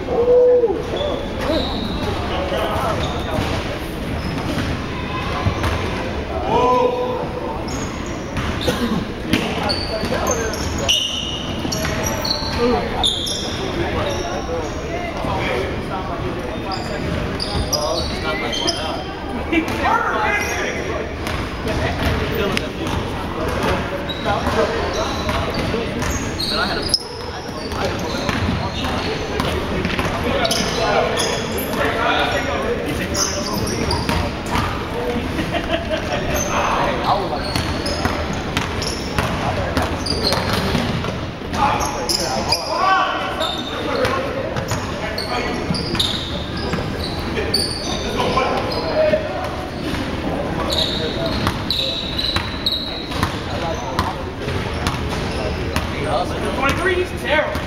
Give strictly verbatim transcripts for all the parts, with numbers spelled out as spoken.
twenty-three, he's terrible.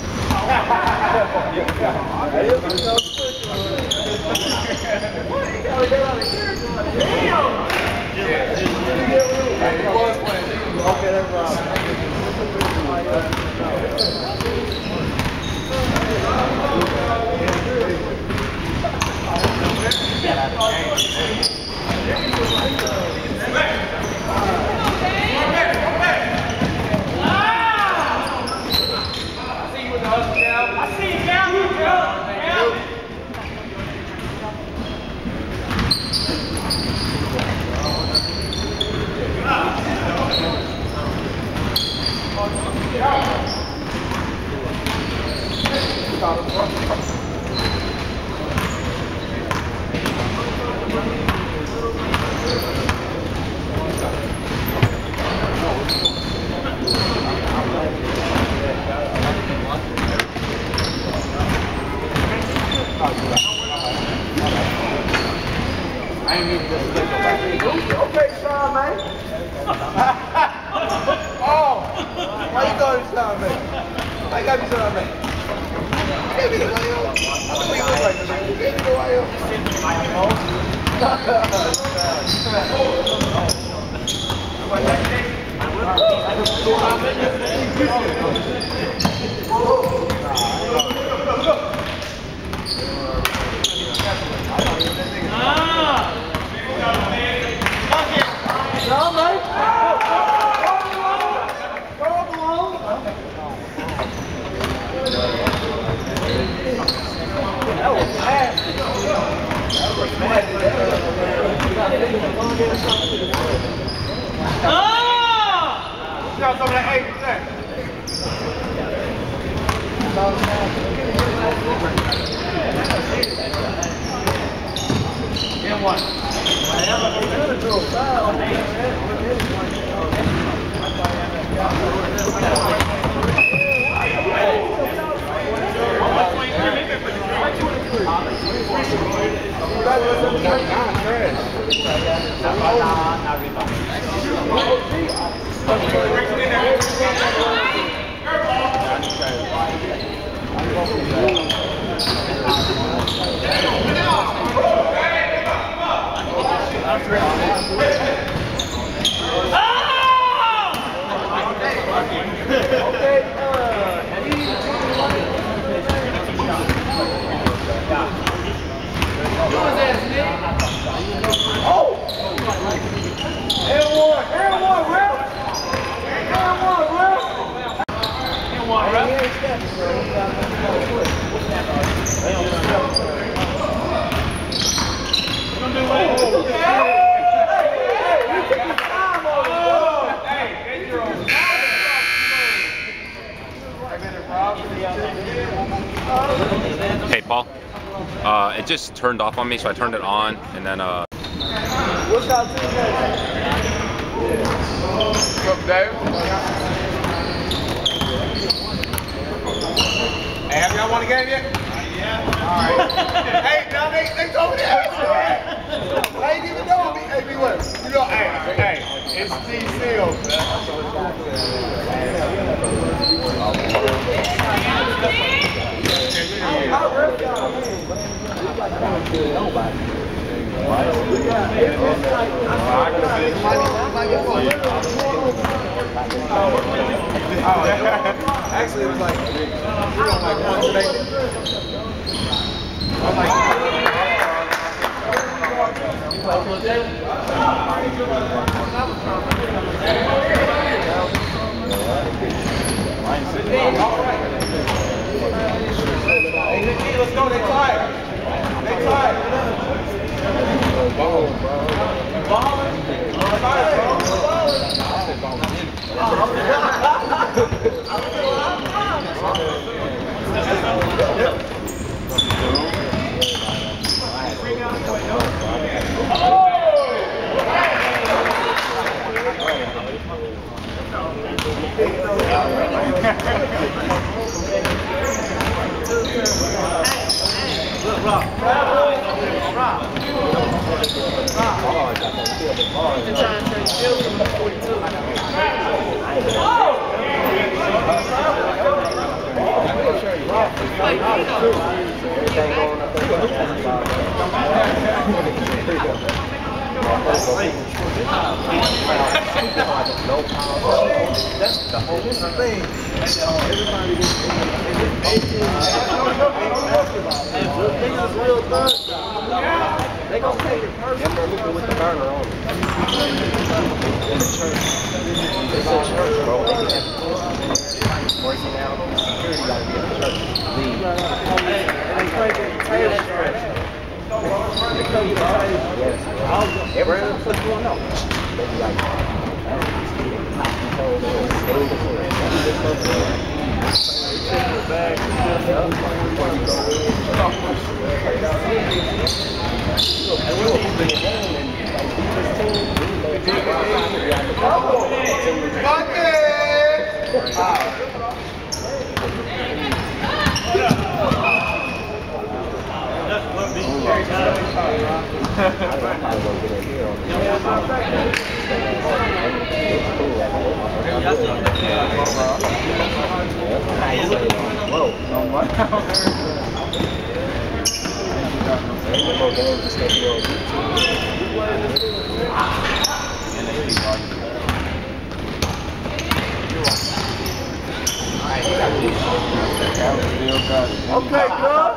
I see you down, you go. I ain't need this. Okay, Sean, man. Oh, why you going to Sean, man? I got you, Sean, man. Give me the way up. I don't think it's like this. Give me the way up. No, mate. That was nasty. That was nasty. Oh! Got some of that eight percent. Get one. Hey Paul, uh, it just turned off on me, so I turned it on, and then uh. What's up, today? What's up, Dave? Hey, have y'all won the game yet? Yeah. All right. Hey, now they they told me that. I ain't even know me. Hey, be what? You know, hey, hey, it's T Seals, Actually, it was like, we don't like one today. Let's go, they tired. They tired. Ball, bro. Ball. Look, Rob. Rob. Rob. He's trying to take field from the forty-two. That's the whole thing. Everybody gets eighteen. Niggas real good. They gon' take it personal. They're looking with the burner on it. In the church. It's a church, bro. Working out. Security gotta be in the church. Leave. They play the tail stretch. Yes. Everyone put you on. They be like, okay, good.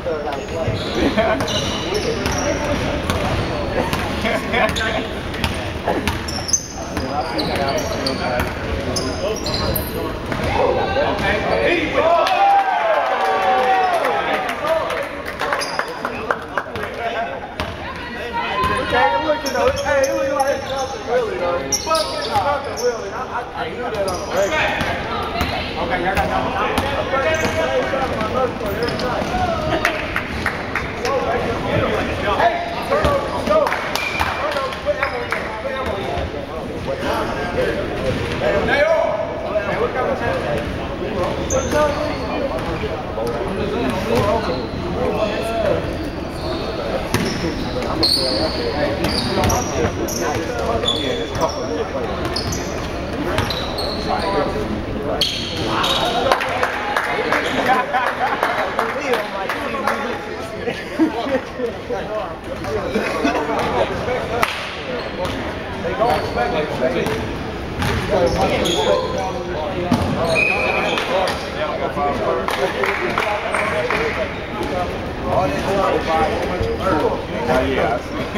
Hey, it look like it's nothing really, though. But it's nothing really. I, I, I knew that on the regular. Okay, y'all got nothing. Hey, turn over, go. Turn over, put ammo in there. Put ammo in there. Hey, oh. Hey, what kind of time? I'm a player. They don't expect it. All they do is buy a bunch of earth. Yeah,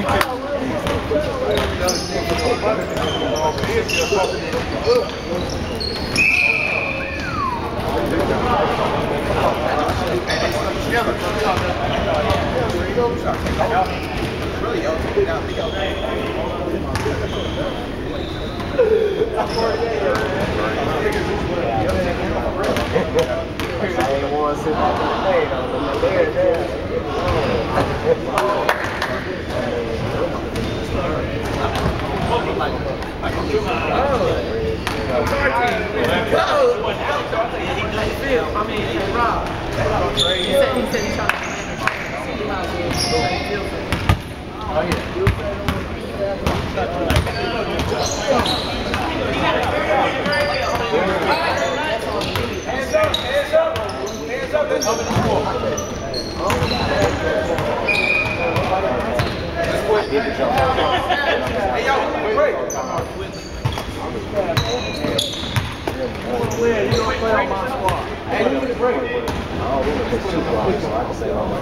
I ain't want to sit back in the day, though, but they're there. I mean, Rob. He said he said he's trying to oh, yeah. Hands up, hands up, hands up, let's open the floor. Hey, y'all, break. You don't play on my squad. Hey, you need a break. Oh, we were just two blocks, so I can say all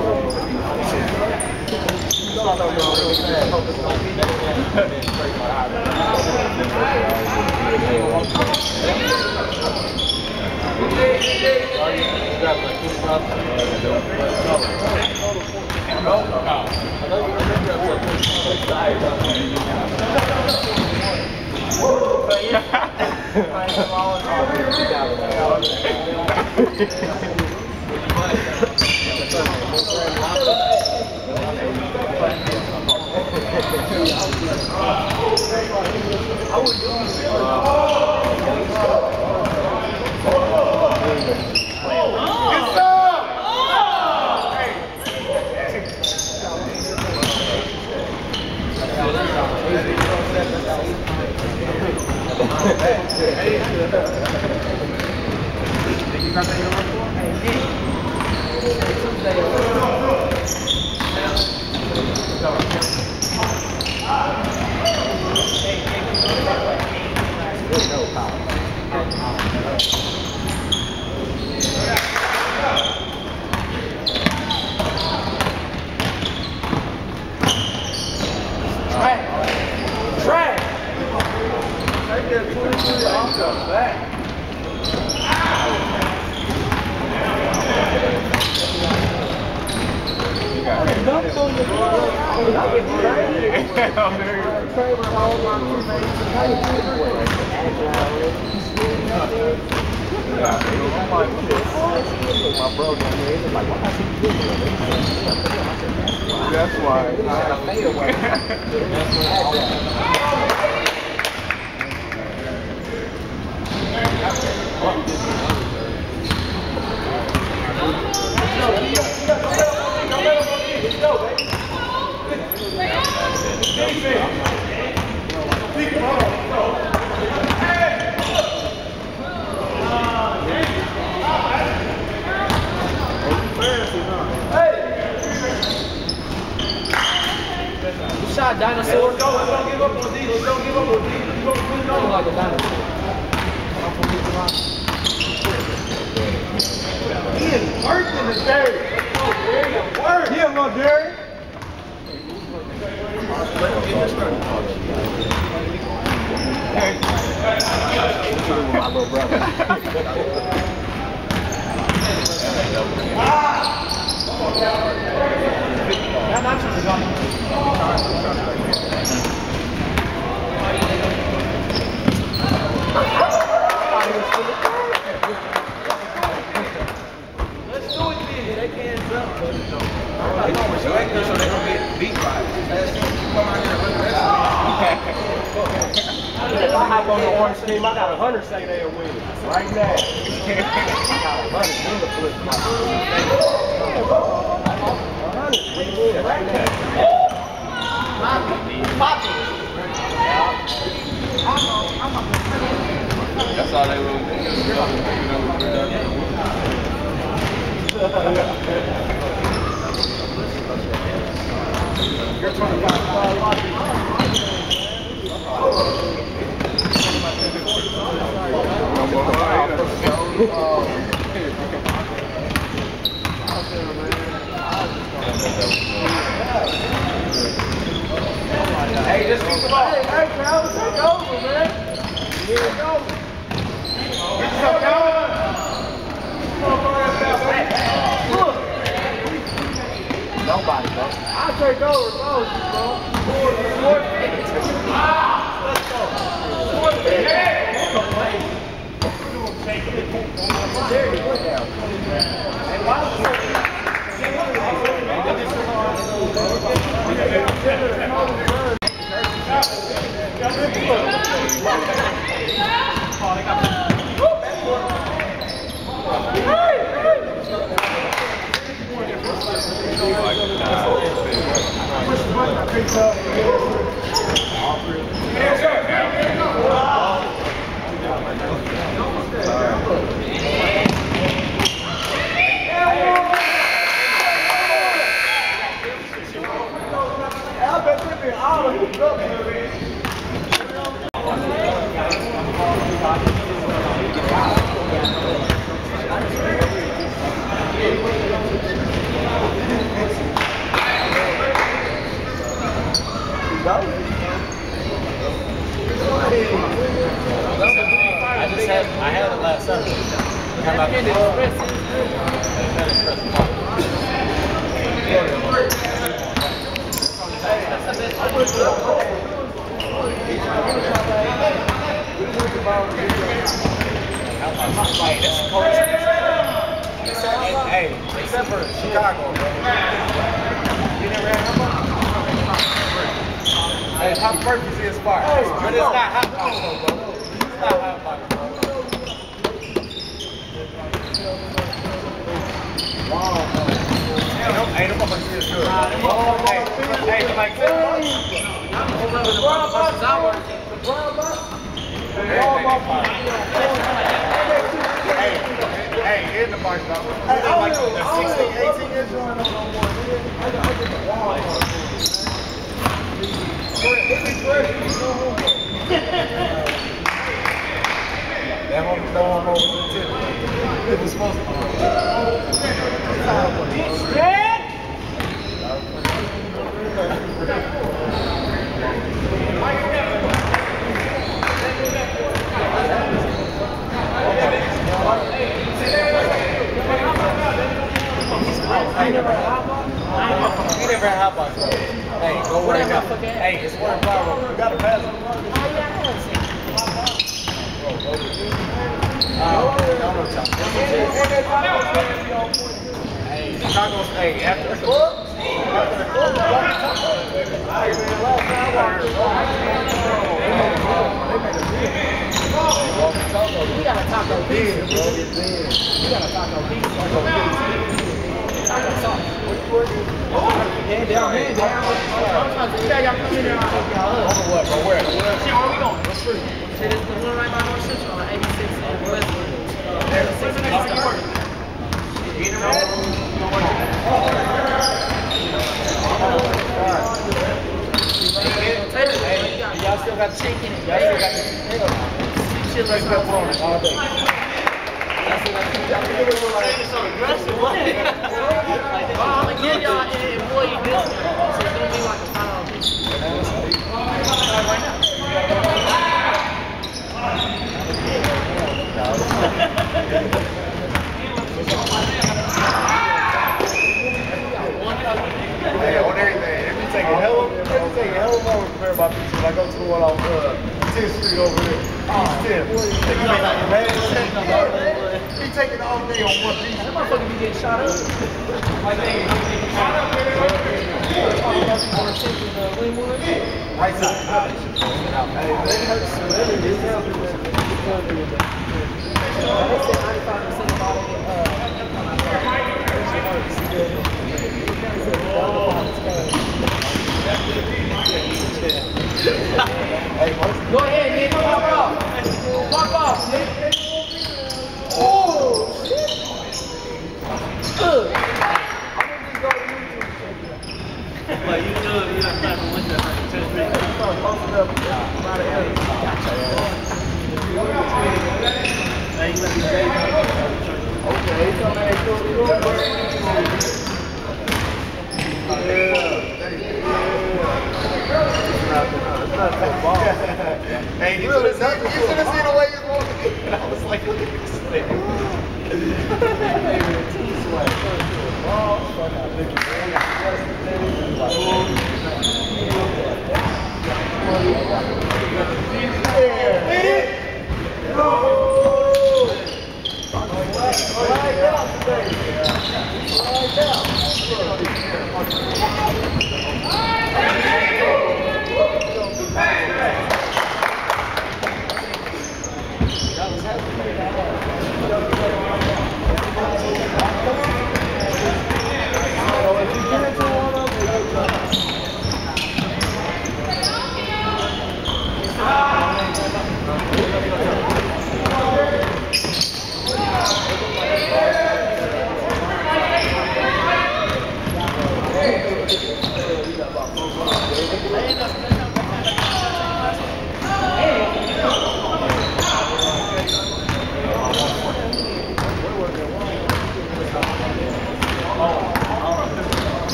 That's why. Shot dinosaur. Let's go, let's don't give up on these. Let's don't give up on these. Let's go, let's go. Like a dinosaur. He is working today. Work. He is little Jerry. Let him get this started. My little brother. That option is on. Let's do it then. They can't jump. They don't respect us, so they don't get beat by it. Come out here and run the rest of it. If I hop on the orange team, I got a hundred say they'll win right now. I got a hundred in the flip. Right now. That's all they will do. You're twenty-five. Hey, just keep the ball. Hey, hey, Travis, take over, man. Here we go. Get yourself going. Look. Nobody, bro. I'll take over, bro. Let's go. There you go. Hey, why I bet Hey, except for Chicago, bro. You never had hot box? Hey, hot purpose is fire. But it's not hot box, though, bro. It's not hot box, bro. Wow. Hey, them motherfuckers is good. Hey, hey, like this. Hey, hey, in the box, though. Like the sixteen, eighteen inch one. That one was no more than ten. It was supposed to be. He never had hot box? He never had hot box, bro. Hey, go worry about it. Hey, it's one power. You gotta pass it. Hey, Chicago's, hey, after the club, after the club, we got a taco pizza, bro. We got a taco pizza. Taco sauce. Hand down, hand down. I'm trying to tell y'all come in there. I hope y'all up. On what, bro? Where? Where are we going? What street? Shit, it's the one right by North Central on eighty-six and Westwood. eighty-six and Eastern. Y'all still got chicken. Y'all still got the potato. Shit like pepperoni all day. That's what I think. Y'all really look like it's so aggressive. I'm gonna give y'all an employee discount, so it's gonna be like a five dollar piece. Right now. Hey, on everything. If you take a hell of, if you take a hell of over prepare my pizza, when I go to the one on uh, tenth Street over there, East ten. He taking all day on one piece. That motherfucker be getting shot up. Like they getting shot up. Right side. Hey, they hurt some really discounted. They said ninety-five percent of all the go ahead, Nick. Pop off. Pop off, Nick. Oh, shit. Good. But you know, you're not trying to win that ten minutes. I'm posting up a lot of areas. Hey, you let me say okay, so man, go to your work. Hey, you should have seen the way you're going. And I was like, look at this thing.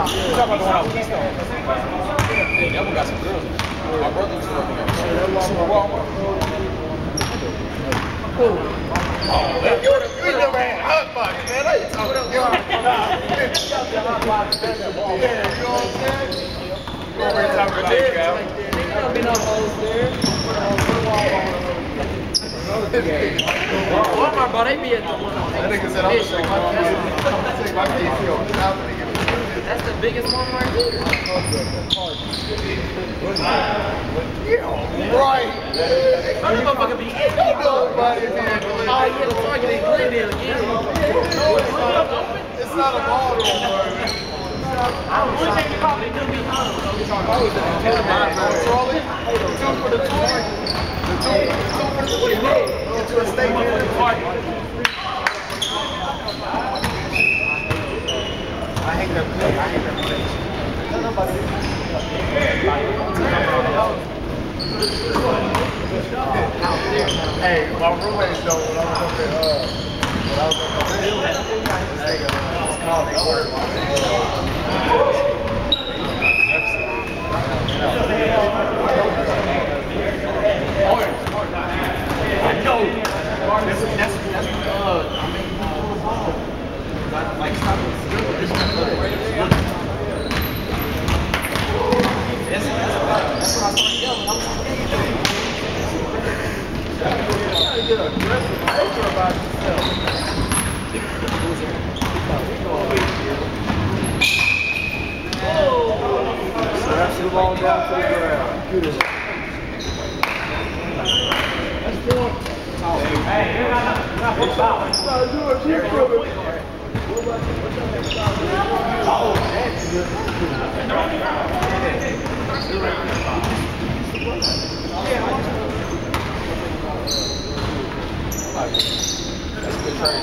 You talking about the one out Keystone? Hey, that one got some girls in it. My brother used to work in there. Super Walmart. Cool. Oh, man, you ain't never had hot box, man. I ain't talking about hot box. Yeah, you know what I'm saying? You already talking about that, Cal. There's been no holes there. Walmart, bro, they be at the one on That nigga said I'm gonna take my K C on the top and give it to you. That's the biggest one right here. Yeah, right. That motherfucker be eighty dollars. Oh, yeah, the Target in Glendale again. It's not a ball though, bro. I was thinking probably do be honest. I was in the trolley. Two for the toy. The two, two for the toy. Get to a statement for the party. I hate that play. I hate that play. Hey, my roommates know when I was up at uh when I was up at this nigga was calling me work. I know. That's that's that's uh I mean like stop this That's, that's, that's when I started yelling. I was like, hey, you gotta get aggressive nature about yourself. So that's the ball down to the ground. That's four. Hey, you're not not one foul. No, you are keep coming. Oh, that's good. That's a good trade.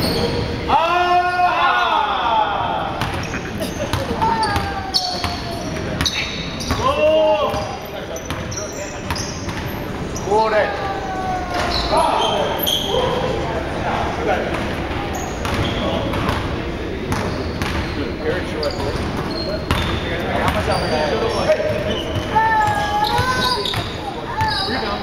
Pull that. Very short. How much out of that? Rebound.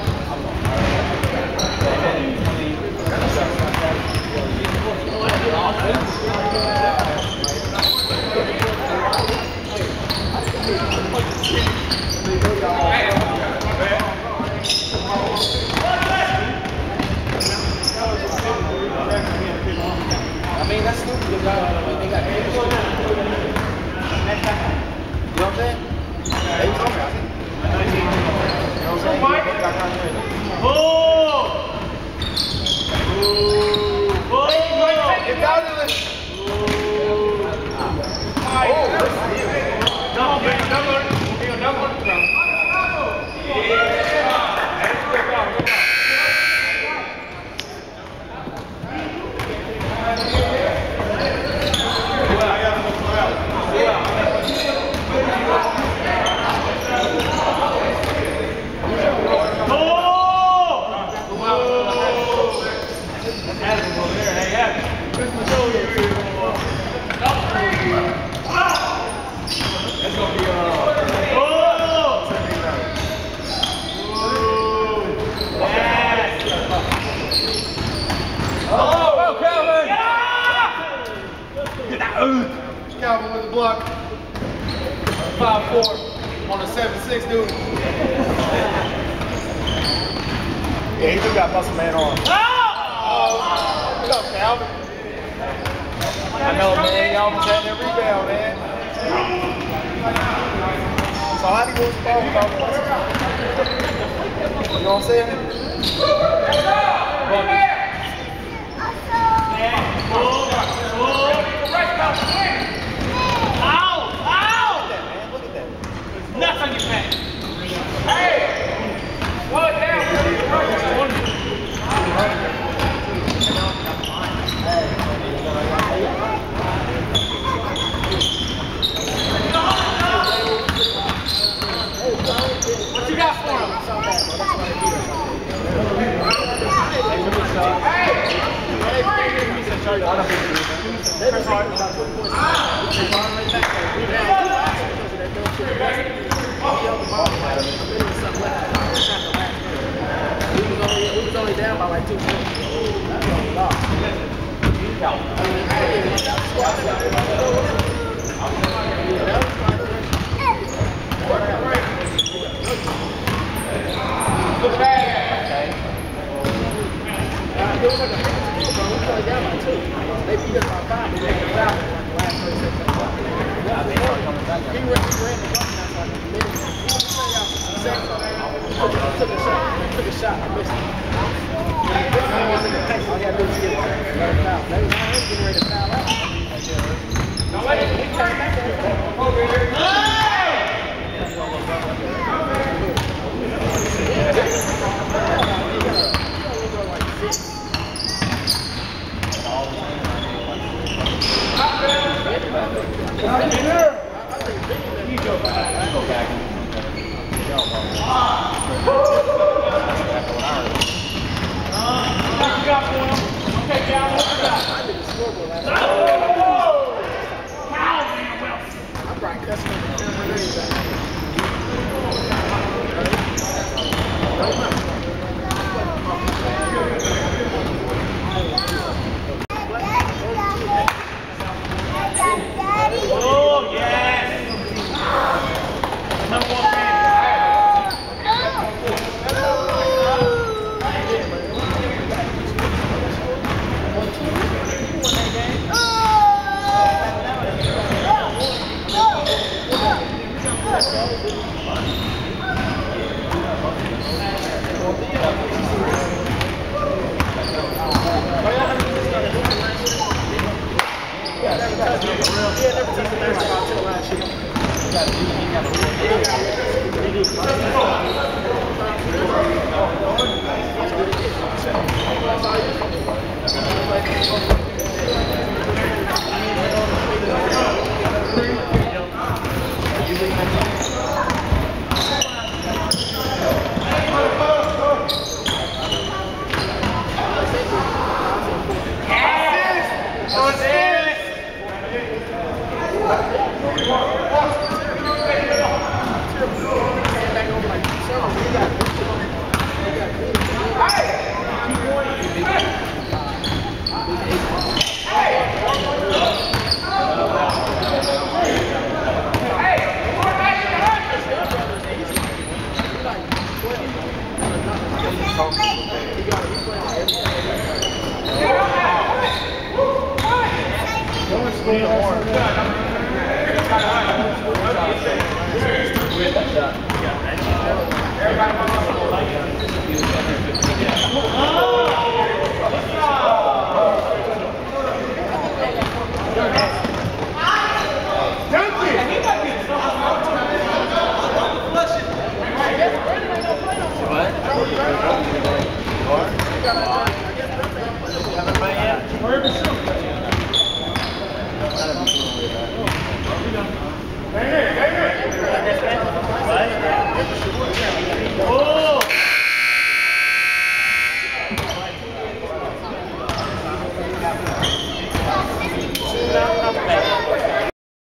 I mean, that's stupid. They got, they got you know what I'm saying? They told me, I think. You know what I'm saying? They got contract. Oh! Oh! Get out of this! Oh! Double, baby, double. Double. Yeah! That's good, go, go. Calvin with the block. five four on a seven six dude. Yeah, he still got muscle man on. Oh! What's up, Calvin? I know, man. Y'all almost had that rebound, man. So how do you want to ball without the You know what I'm saying? Nuts on your back. Hey! Slow it down. What you got for him? Hey! We was only down by like two points. That's what we lost. They beat us by five. They ran the last thirty seconds. He ran the button out like a minute. Took a shot. Took a shot. I missed it. All he had to do was get it. Foul. They was getting ready to foul out. He came back there. Hey!